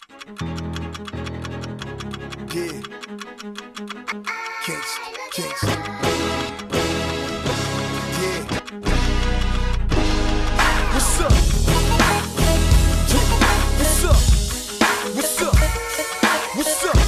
Yeah. Kings. Yeah. What's up? What's up? What's up? What's up?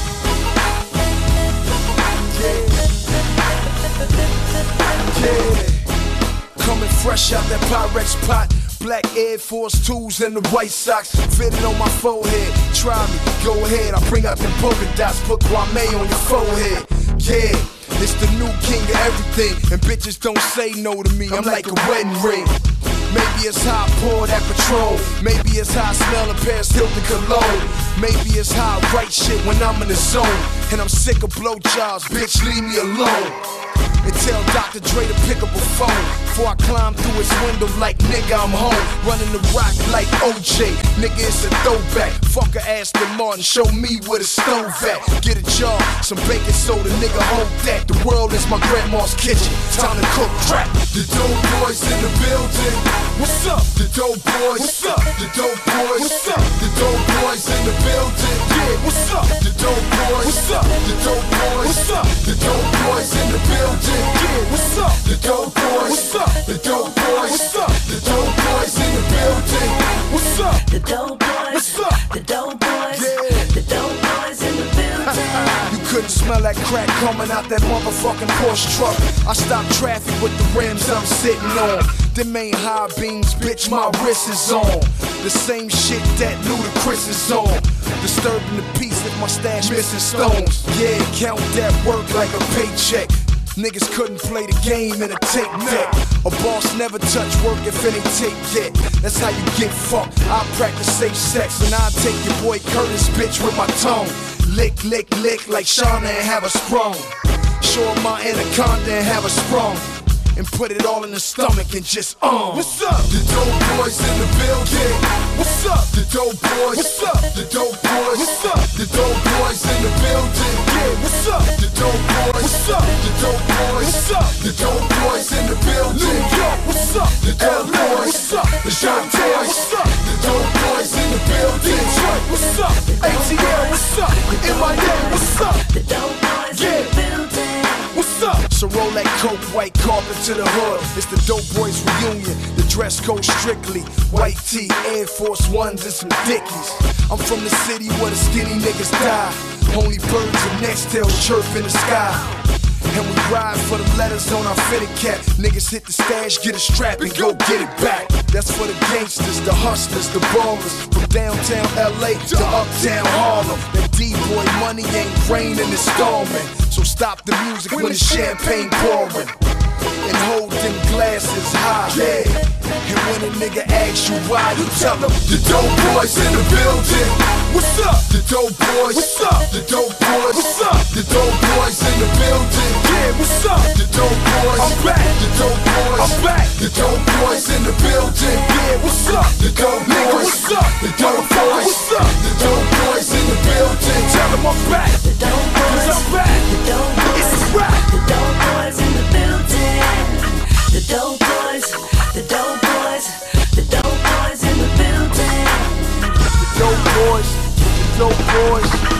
Yeah. Coming fresh out that Pyrex pot. Black Air Force 2s and the white socks fitted on my forehead. Try me, go ahead. I bring out the polka dots, put Kwame on your forehead. Yeah, it's the new king of everything, and bitches don't say no to me. I'm like a wedding ring. Maybe it's how I pour that Patron. Maybe it's how I smell a Paris Hilton cologne. Maybe it's how I write shit when I'm in the zone. And I'm sick of blowjobs, bitch, leave me alone. And tell Dr. Dre to pick up a phone before I climb through his window like nigga I'm home. Running the rock like OJ, nigga it's a throwback. Fuck a Aston Martin, show me where the stove at. Get a jar, some baking soda, nigga hold that. The world is my grandma's kitchen, time to cook crack. The dope boys in the building. What's up? The dope boys. What's up? The dope boys. What's up? The dope boys in the building. Yeah, what's up? The dope boys. What's up? The dope boys. What's up? The dope boys in the building. Yeah, what's up? The dope boys. What's up? The dope boys. What's up? The dope boys in the building. What's up? The dope boys. What's up? The dope boys. Yeah. The dope boys in the building. You couldn't smell that crack coming out that motherfucking Porsche truck. I stopped traffic with the rims I'm sitting on. Them ain't high beams, bitch, my wrist is on. The same shit that Ludacris is on. Disturbing the peace if my stash missing stones. Yeah, count that work like a paycheck. Niggas couldn't play the game in a tape deck. A boss never touch work if it ain't tape yet. That's how you get fucked. I practice safe sex and I take your boy Curtis, bitch, with my tongue. Lick, lick, lick like Shauna and have a sprung. Show him my anaconda and have a sprung. And put it all in the stomach and just What's up? The dope boys in the building. What's up? The dope boys. What's up? The dope boys. What's up? The dope boys in the building. Yeah, what's up? The dope boys. What's up? The dope boys. What's up? The dope boys in the building. New York, what's up? The dope boys. What's up? The dope boys. What's up? The dope boys in the building. Detroit, what's up? ATL, what's up? MIA, what's up? The dope boys in the building. What's up? So roll that coke, white carpet to the hood. It's the Dope Boys reunion. The dress code strictly white tee, Air Force Ones and some Dickies. I'm from the city where the skinny niggas die. Only birds and nexttails chirp in the sky. And we ride for the letters on our fitted cap. Niggas hit the stash, get a strap and go get it back. That's for the gangsters, the hustlers, the ballers. From downtown LA to uptown Harlem. That D-boy money ain't raining, it's storming. So stop the music when the champagne pouring. And hold them glasses high. Yeah. And when a nigga asks you why, you tell them the dope boys in the building. What's up? The dope boys. What's up? The dope boys. What's up? The dope boys in the building. Yeah, what's up? The dope boys. I'm back. The dope boys. I'm back. The dope boys in the building. Yeah, what's up? The dope boys. What's up? The dope boys. What's up? The dope boys in the building. Tell them I'm back. The dope boys. I'm back. The dope boys. It's a rap. The dope boys in the building. The dope boys. The dope boys. The dope boys in the building. The dope boys. The dope boys.